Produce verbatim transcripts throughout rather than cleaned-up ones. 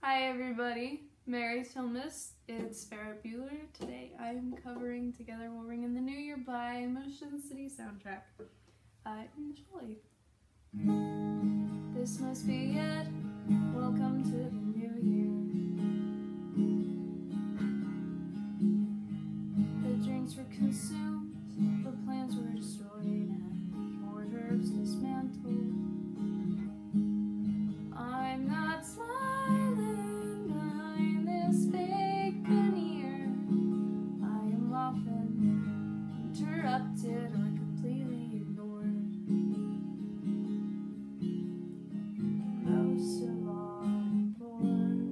Hi everybody, Merry Chillmas. It's Ferret Bueller. Today I am covering Together We'll Ring in the New Year by Motion City Soundtrack. Uh, enjoy. This must be it. Welcome to the new year. The drinks were consumed, the plans were destroyed, and hors d'oeuvres dismantled. I'm not smiling behind this fake veneer. I am often interrupted or completely ignored. Most of all, I'm bored.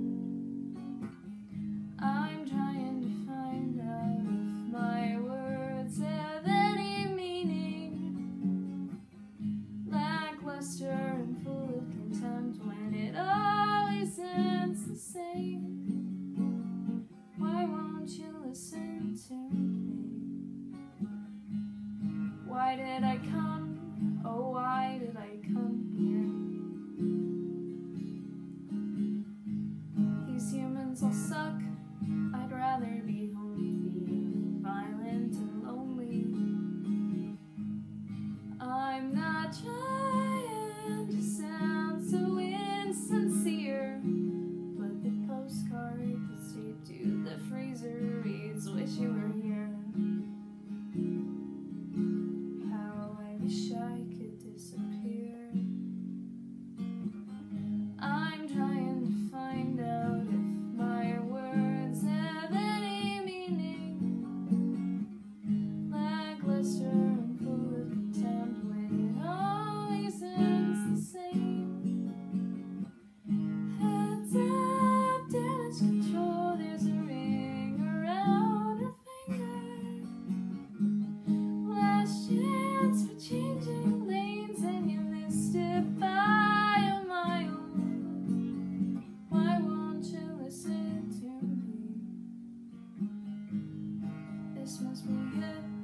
I'm trying to find out if my words have any meaning. Lackluster and full of contempt when it always ends the same. Why won't you listen to me? Why did I come? Oh, why did I come here? These humans all suck. I'd rather be home feeling violent and lonely. I'm not trying to sound so insincere, but the postcard that's taped to the freezer reads, wish you were here. How I wish I could disappear. I'm trying to find out if my words have any meaning. Lackluster and full of contempt when it always ends the same. Heads up, damage control, there's a ring around her finger. Last chance for changing lanes and you missed it by a mile. Why won't you listen to me? This must be it.